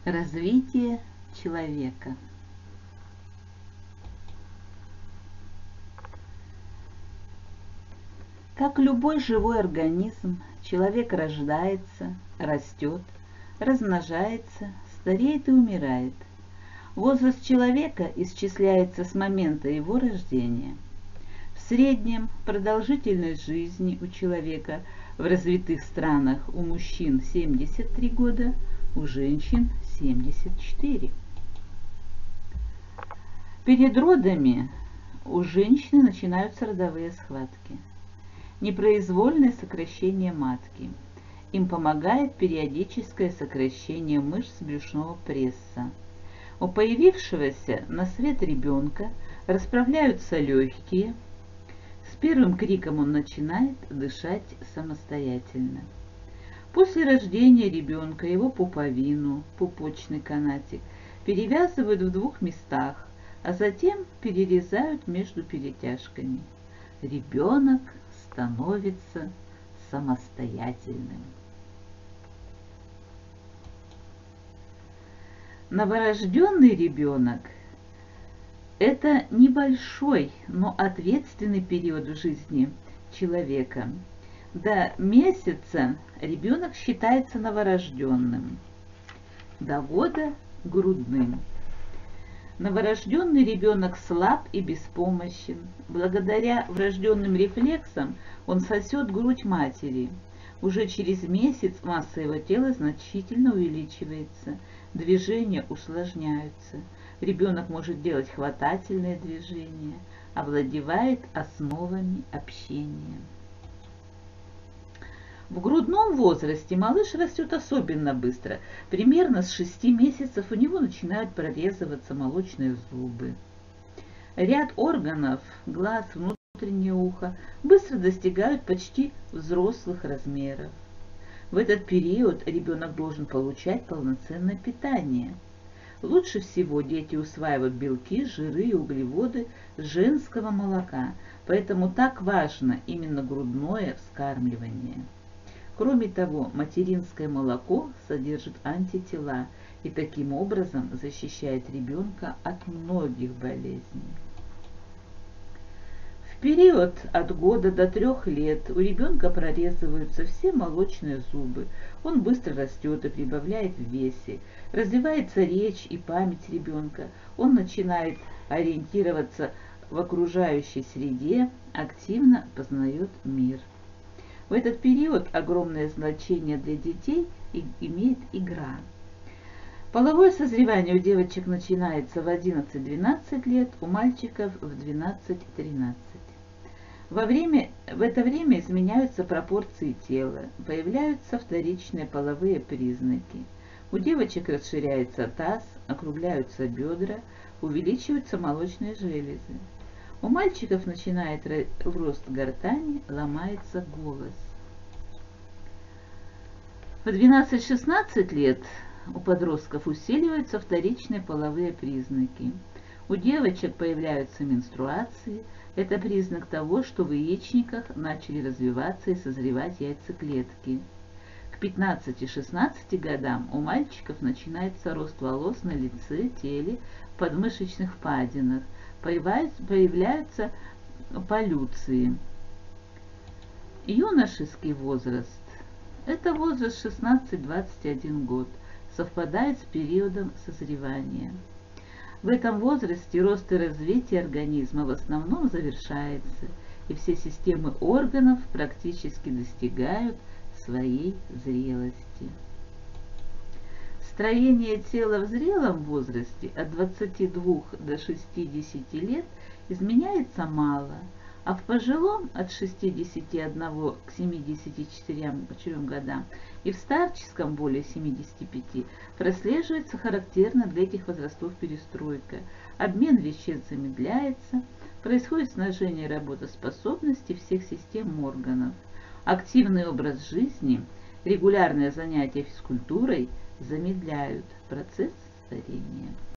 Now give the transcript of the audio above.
Развитие человека. Как любой живой организм, человек рождается, растет, размножается, стареет и умирает. Возраст человека исчисляется с момента его рождения. В среднем продолжительность жизни у человека в развитых странах у мужчин 73 года, у женщин 74. Перед родами у женщины начинаются родовые схватки. Непроизвольное сокращение матки. Им помогает периодическое сокращение мышц брюшного пресса. У появившегося на свет ребенка расправляются легкие. С первым криком он начинает дышать самостоятельно. После рождения ребенка его пуповину, пупочный канатик, перевязывают в 2 местах, а затем перерезают между перетяжками. Ребенок становится самостоятельным. Новорожденный ребенок – это небольшой, но ответственный период в жизни человека. До месяца ребенок считается новорожденным, до года – грудным. Новорожденный ребенок слаб и беспомощен. Благодаря врожденным рефлексам он сосет грудь матери. Уже через месяц масса его тела значительно увеличивается, движения усложняются. Ребенок может делать хватательные движения, овладевает основами общения. В грудном возрасте малыш растет особенно быстро. Примерно с 6 месяцев у него начинают прорезываться молочные зубы. Ряд органов, глаз, внутреннее ухо, быстро достигают почти взрослых размеров. В этот период ребенок должен получать полноценное питание. Лучше всего дети усваивают белки, жиры и углеводы с женского молока, поэтому так важно именно грудное вскармливание. Кроме того, материнское молоко содержит антитела и таким образом защищает ребенка от многих болезней. В период от года до 3 лет у ребенка прорезываются все молочные зубы, он быстро растет и прибавляет в весе, развивается речь и память ребенка, он начинает ориентироваться в окружающей среде, активно познает мир. В этот период огромное значение для детей имеет игра. Половое созревание у девочек начинается в 11-12 лет, у мальчиков в 12-13. В это время изменяются пропорции тела, появляются вторичные половые признаки. У девочек расширяется таз, округляются бедра, увеличиваются молочные железы. У мальчиков начинает рост гортани, ломается голос. В 12-16 лет у подростков усиливаются вторичные половые признаки. У девочек появляются менструации. Это признак того, что в яичниках начали развиваться и созревать яйцеклетки. К 15-16 годам у мальчиков начинается рост волос на лице, теле, подмышечных впадинах. Появляются полюции. Юношеский возраст – это возраст 16-21 год, совпадает с периодом созревания. В этом возрасте рост и развитие организма в основном завершается, и все системы органов практически достигают своей зрелости. Строение тела в зрелом возрасте от 22 до 60 лет изменяется мало, а в пожилом от 61 к 74 годам и в старческом более 75 прослеживается характерна для этих возрастов перестройка. Обмен веществ замедляется, происходит снижение работоспособности всех систем органов. Активный образ жизни, регулярные занятия физкультурой замедляют процесс старения.